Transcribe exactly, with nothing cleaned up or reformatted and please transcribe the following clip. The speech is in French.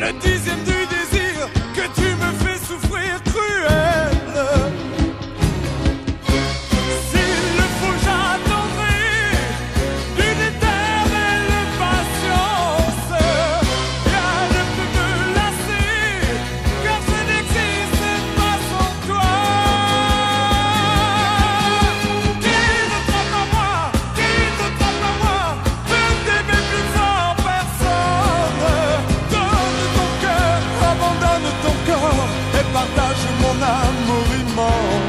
le dixième du désir que tu me fais souffrir cruel. S'il le faut, j'attendrai d'une éternelle patience. Rien ne peut me lasser, car je n'existe pas sans toi. Qui ne frappe à moi, qui ne frappe à moi, je ne t'aimais plus fort personne. Donne ton cœur, abandonne ton corps et partage mon amour immense.